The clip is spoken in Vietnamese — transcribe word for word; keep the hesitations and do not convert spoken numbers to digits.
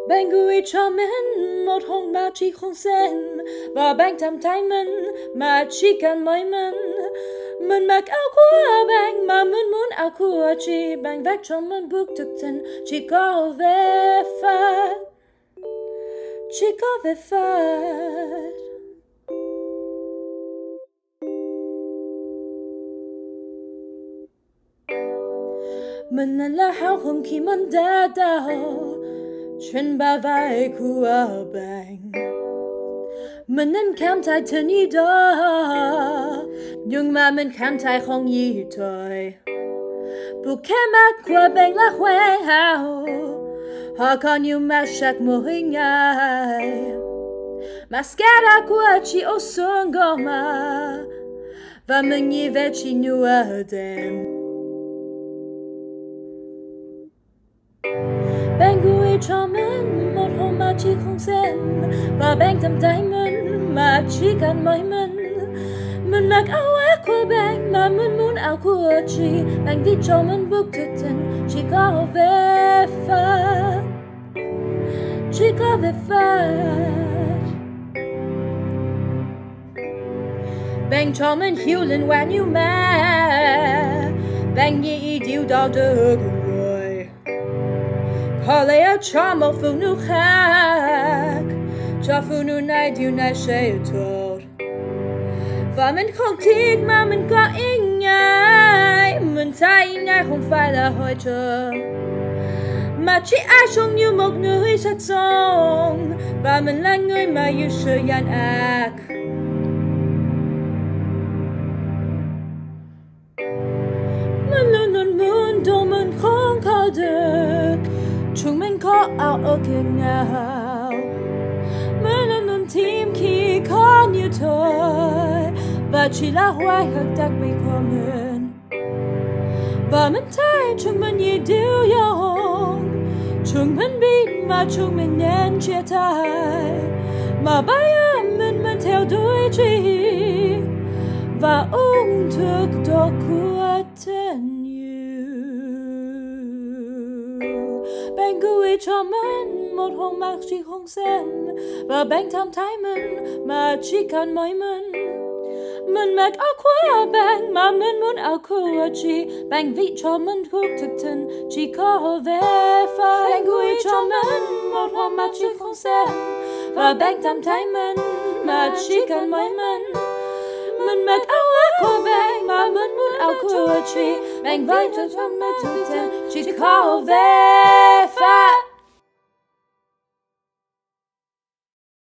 Bạn gửi cho mình một hôn mà chỉ không xem, và bạn thầm thấy mình mà chỉ cần mỗi mình. Mình mặc áo của bạn mà mình muốn áo của chị. Bạn vạch cho mình bước thực tình chỉ có về Phạt, chỉ có về Phạt. Mình là hào hứng khi mình đã đau trên bả vai của bạn. Mình nên cảm thấy thân ý đó, nhưng mà mình cảm thấy không gì thôi. Bộ cái mắt của bạn là hoàn hảo, họ còn nhiều màu sắc mỗi ngày. Mascara của chị ở xương goma, và mình nghĩ về chị như ở đêm. Bạn gửi cho mình một hôn mà chỉ không xem, và bạn thầm thấy mình mà chỉ cần mỗi mình. Mình mặc áo áo của bạn mà mình muốn áo của chị. Bạn viết cho mình bức thư tình chỉ có về Phạt, chỉ có về Phạt. Bạn cho mình hiểu liên quan như mà bạn nghĩ điều đó được rồi. Có lẽ cho một phụ nữ khác, cho phụ nữ này điều này sẽ tốt. Và mình không thích mà mình có ý ngại. Mình thấy ý ngại không phải là hội trợ, mà chỉ ai trông như một người sắc sống. Và mình là người mà yêu sự gian ác. Mình luôn luôn muốn đồ mình không có được. Chúng mình có ảo ở kia nào. Mình luôn luôn tìm khi có như thôi, và chỉ là hoài hợp đặc biệt của mình. Và mình thấy chúng mình như điều dùng. Chúng mình biết mà chúng mình nên chia tay. Mà bây giờ mình mình theo đuổi chị, và uống thức đó của tình yêu. Bạn gửi cho mình một hôn mà chỉ không xem, và bạn thầm thấy mình mà chỉ cần mỗi mình. Mình mặc áo của bạn mà mình muốn áo của chị. Bạn viết cho mình cuộc thực tình chỉ có về Phạt. Bạn gửi cho mình một hôn mà chỉ không xem, và bạn thầm thấy mình mà chỉ cần mỗi mình. Mình mặc áo áo của bạn mà mình muốn áo của chị. Bạn viết cho mình cuộc thực tình chỉ có về